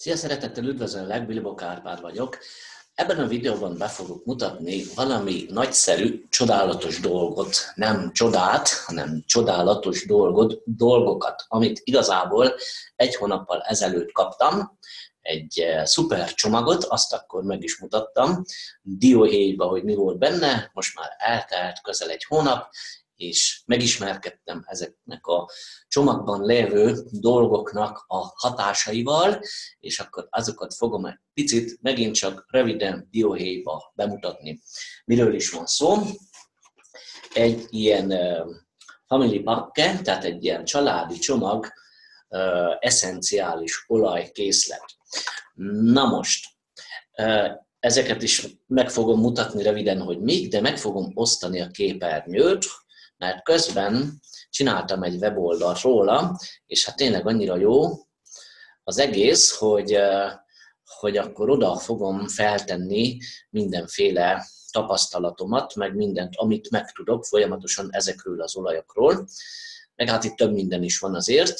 Szia, szeretettel üdvözöllek, Bilbok Árpád vagyok. Ebben a videóban be fogok mutatni valami nagyszerű, csodálatos dolgot, nem csodát, hanem csodálatos dolgokat, amit igazából egy hónappal ezelőtt kaptam, egy szuper csomagot, azt akkor meg is mutattam, dióhéjba, hogy mi volt benne, most már eltelt közel egy hónap, és megismerkedtem ezeknek a csomagban lévő dolgoknak a hatásaival, és akkor azokat fogom egy picit megint csak röviden dióhéjba bemutatni. Miről is van szó? Egy ilyen family pack, tehát egy ilyen családi csomag, eszenciális olajkészlet. Na most, ezeket is meg fogom mutatni röviden, hogy mik, de meg fogom osztani a képernyőt, mert közben csináltam egy weboldalt róla, és hát tényleg annyira jó az egész, hogy akkor oda fogom feltenni mindenféle tapasztalatomat, meg mindent, amit megtudok folyamatosan ezekről az olajokról. Meg hát itt több minden is van azért.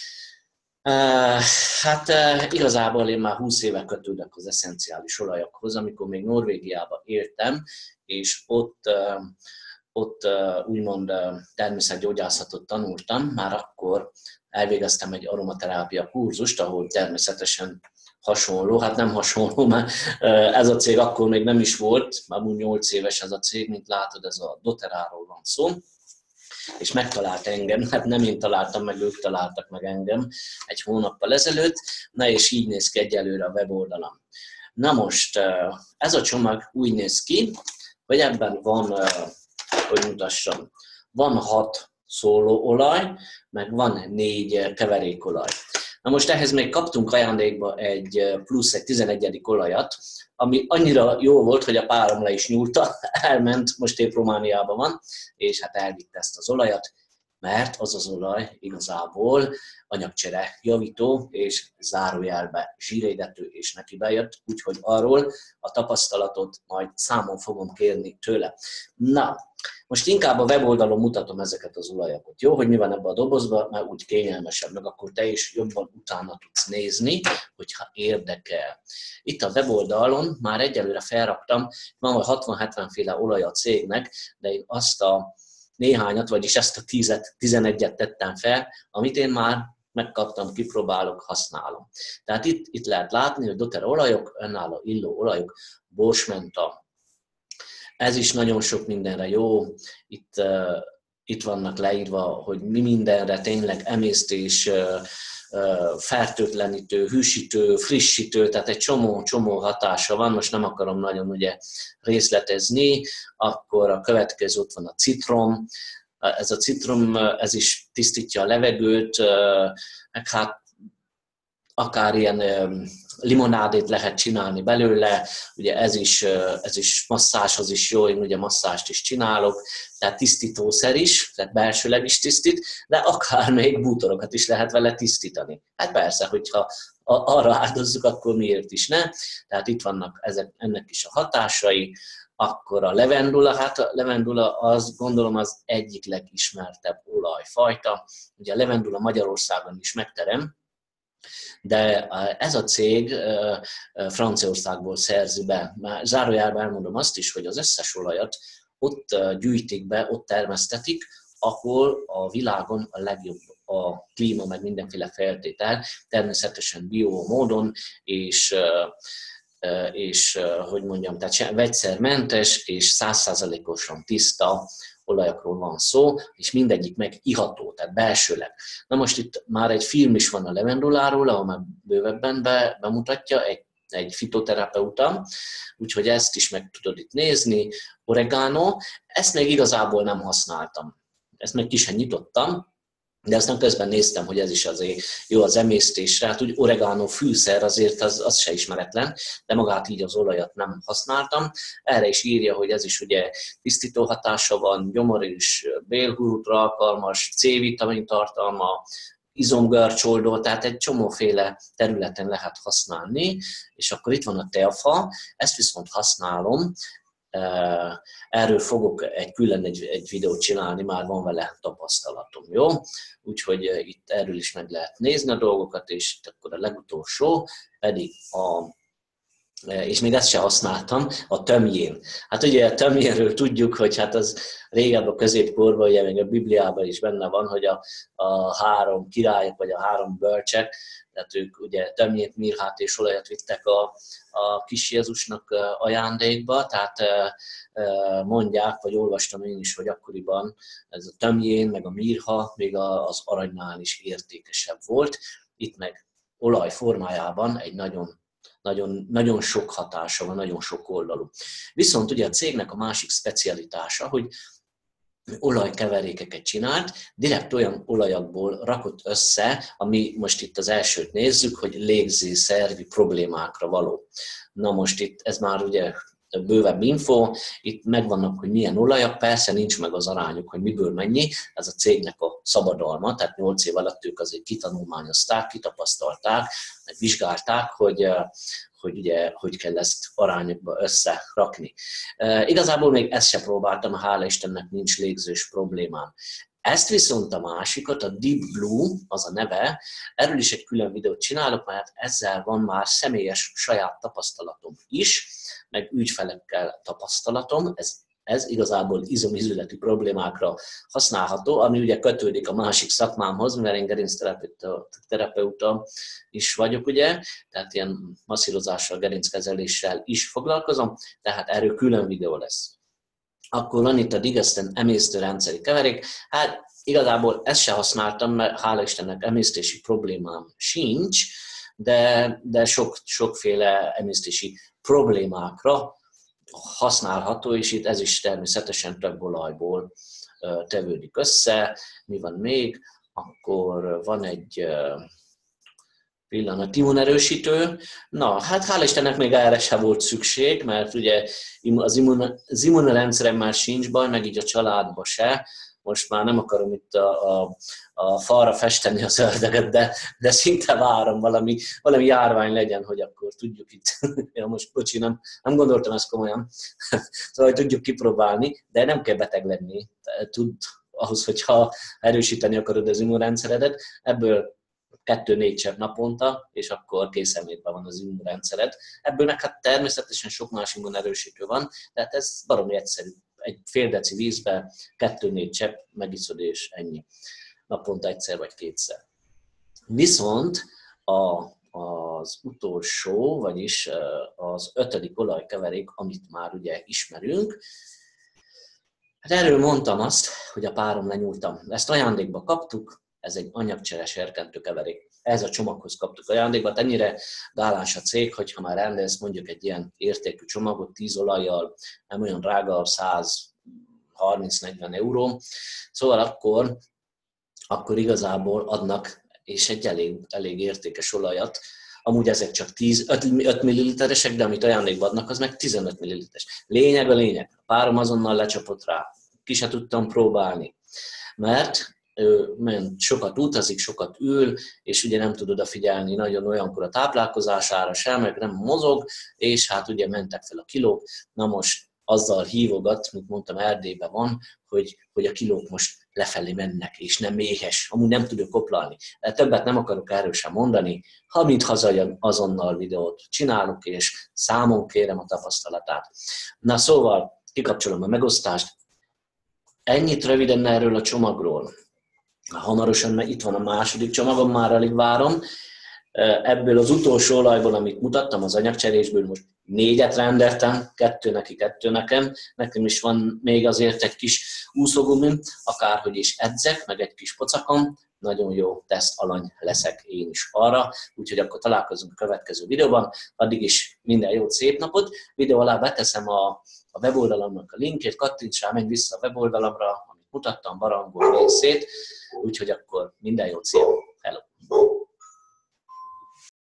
Hát igazából én már 20 éve kötődök az eszenciális olajokhoz, amikor még Norvégiában éltem, és ott úgymond természetgyógyászatot tanultam, már akkor elvégeztem egy aromaterápia kurzust, ahol természetesen hasonló, hát nem hasonló, mert ez a cég akkor még nem is volt, már úgy 8 éves ez a cég, mint látod, ez a doTERRA-ról van szó, és megtalált engem, hát nem én találtam meg, ők találtak meg engem egy hónappal ezelőtt, na és így néz ki egyelőre a weboldalam. Na most, ez a csomag úgy néz ki, hogy ebben van, hogy mutassam, van 6 szólóolaj, meg van 4 keverékolaj. Na most ehhez még kaptunk ajándékba egy 11. olajat, ami annyira jó volt, hogy a párom le is nyúlta, elment, most épp Romániában van, és hát elvitte ezt az olajat, mert az az olaj igazából anyagcsere javító és zárójelbe zsírégető és neki bejött, úgyhogy arról a tapasztalatot majd számon fogom kérni tőle. Na, most inkább a weboldalon mutatom ezeket az olajokat, jó? Hogy mi van ebben a dobozban, mert úgy kényelmesebb, meg akkor te is jobban utána tudsz nézni, hogyha érdekel. Itt a weboldalon már egyelőre felraktam, van vagy 60-70 féle olaj a cégnek, de én azt a néhányat, vagyis ezt a 11-et tettem fel, amit én már megkaptam, kipróbálok, használom. Tehát itt lehet látni, hogy doTERRA olajok, önálló illó olajok, borsmenta. Ez is nagyon sok mindenre jó. Itt vannak leírva, hogy mi mindenre tényleg emésztés, fertőtlenítő, hűsítő, frissítő, tehát egy csomó hatása van, most nem akarom nagyon ugye részletezni, akkor a következő ott van a citrom. Ez a citrom, ez is tisztítja a levegőt, meg hát akár ilyen limonádét lehet csinálni belőle, ugye ez is masszázshoz is jó, én ugye masszást is csinálok, tehát tisztítószer is, tehát belsőleg is tisztít, de akár még bútorokat is lehet vele tisztítani. Hát persze, hogyha arra áldozzuk, akkor miért is ne? Tehát itt vannak ennek is a hatásai, akkor a levendula, hát a levendula az gondolom az egyik legismertebb olajfajta, ugye a levendula Magyarországon is megterem, de ez a cég Franciaországból szerzi be. Már zárójelben elmondom azt is, hogy az összes olajat ott gyűjtik be, ott termesztetik, ahol a világon a legjobb a klíma, meg mindenféle feltétel, természetesen bio módon, és hogy mondjam, tehát vegyszermentes és 100%-osan tiszta olajokról van szó, és mindegyik meg iható, tehát belsőleg. Na most itt már egy film is van a levenduláról, ahol már bővebben bemutatja egy fitoterapeuta, úgyhogy ezt is meg tudod itt nézni. Oregano, ezt még igazából nem használtam. Ezt meg ki sem nyitottam, de aztán közben néztem, hogy ez is azért jó az emésztésre. Hát úgy oregano fűszer azért az se ismeretlen, de magát így az olajat nem használtam. Erre is írja, hogy ez is ugye tisztító hatása van, gyomor és bélgurútra alkalmas, C-vitamin tartalma, izomgörcsoldó, tehát egy csomóféle területen lehet használni. És akkor itt van a teafa, ezt viszont használom Erről fogok külön egy videót csinálni, már van vele tapasztalatom, jó? Úgyhogy itt erről is meg lehet nézni a dolgokat, és akkor a legutolsó pedig és még ezt sem használtam, a tömjén. Hát ugye a tömjénről tudjuk, hogy hát az régebb a középkorban, ugye még a Bibliában is benne van, hogy a három királyok, vagy a három bölcsek, tehát ők ugye tömjét, mirhát és olajat vittek a kis Jézusnak ajándékba, tehát mondják, vagy olvastam én is, hogy akkoriban ez a tömjén, meg a mirha még az aranynál is értékesebb volt. Itt meg olaj formájában egy nagyon sok hatása van, nagyon sok oldalú. Viszont ugye a cégnek a másik specialitása, hogy olajkeverékeket csinált, direkt olyan olajakból rakott össze, ami most itt az elsőt nézzük, hogy légzőszervi problémákra való. Na most itt ez már ugye bővebb info, itt megvannak, hogy milyen olajak, persze nincs meg az arányuk, hogy miből mennyi, ez a cégnek a szabadalma, tehát 8 év alatt ők azért kitanulmányozták, kitapasztalták, vizsgálták, hogy ugye, hogy kell ezt arányokba összerakni. Igazából még ezt se próbáltam, hála Istennek nincs légzős problémám. Ezt viszont a másikat, a Deep Blue, az a neve, erről is egy külön videót csinálok, mert ezzel van már személyes saját tapasztalatom is, meg ügyfelekkel tapasztalatom, ez igazából izomizületi problémákra használható, ami ugye kötődik a másik szakmámhoz, mert én gerincterapeuta is vagyok, ugye, tehát ilyen masszírozással, gerinckezeléssel is foglalkozom, tehát erről külön videó lesz. Akkor van itt a Digesten emésztőrendszeri keverék, hát igazából ezt se használtam, mert hála Istennek emésztési problémám sincs, de sokféle emésztési problémákra használható, és itt ez is természetesen több olajból tevődik össze. Mi van még? Akkor van egy pillanat, immunerősítő. Na, hát hála Istennek még erre se volt szükség, mert ugye az immunrendszerem már sincs baj, meg így a családban se. Most már nem akarom itt a falra festeni az ördögöt, de szinte várom valami járvány legyen, hogy akkor tudjuk itt, ja most bocsi, nem gondoltam ezt komolyan, szóval tudjuk kipróbálni, de nem kell beteg lenni, ahhoz, hogyha erősíteni akarod az immunrendszeredet, ebből 2-4 csepp naponta, és akkor készenlétben van az immunrendszered. Ebből meg hát természetesen sok más immunerősítő van, tehát ez baromi egyszerű. Egy fél deci vízbe 2-4 csepp megiszod, és ennyi. Naponta egyszer vagy kétszer. Viszont az utolsó, vagyis az 5. olajkeverék, amit már ugye ismerünk, hát erről mondtam azt, hogy a párom lenyúltam. Ezt ajándékba kaptuk, ez egy anyagcsere serkentő keverék. Ez a csomaghoz kaptuk ajándékba, ennyire gálás a cég, hogyha már rendelsz mondjuk egy ilyen értékű csomagot 10 olajjal, nem olyan drága, 130-40 euró, szóval akkor igazából adnak, és egy elég értékes olajat, amúgy ezek csak 5 ml-esek, de amit ajándékba adnak, az meg 15 ml-es. Lényeg a lényeg. A párom azonnal lecsapott rá. Ki se tudtam próbálni, mert sokat utazik, sokat ül, és ugye nem tud odafigyelni nagyon olyankor a táplálkozására sem, meg nem mozog, és hát ugye mentek fel a kilók. Na most azzal hívogat, mint mondtam, Erdélyben van, hogy a kilók most lefelé mennek, és nem méhes, amúgy nem tudok koplalni. De többet nem akarok erről sem mondani, ha mint hazajön, azonnal videót csinálok, és számon kérem a tapasztalatát. Na szóval, kikapcsolom a megosztást. Ennyit röviden erről a csomagról. Hamarosan itt van a második csomagom, már alig várom. Ebből az utolsó olajból, amit mutattam, az anyagcserésből most 4-et rendeltem, 2 neki, 2 nekem. Nekem is van még azért egy kis úszógumim, akárhogy is edzek, meg egy kis pocakom. Nagyon jó teszt alany leszek én is arra, úgyhogy akkor találkozunk a következő videóban. Addig is minden jót, szép napot. Videó alá beteszem a weboldalamnak a linkjét, kattints rá, menj vissza a weboldalamra, amit mutattam, barangol részét, úgyhogy akkor minden jót, szép!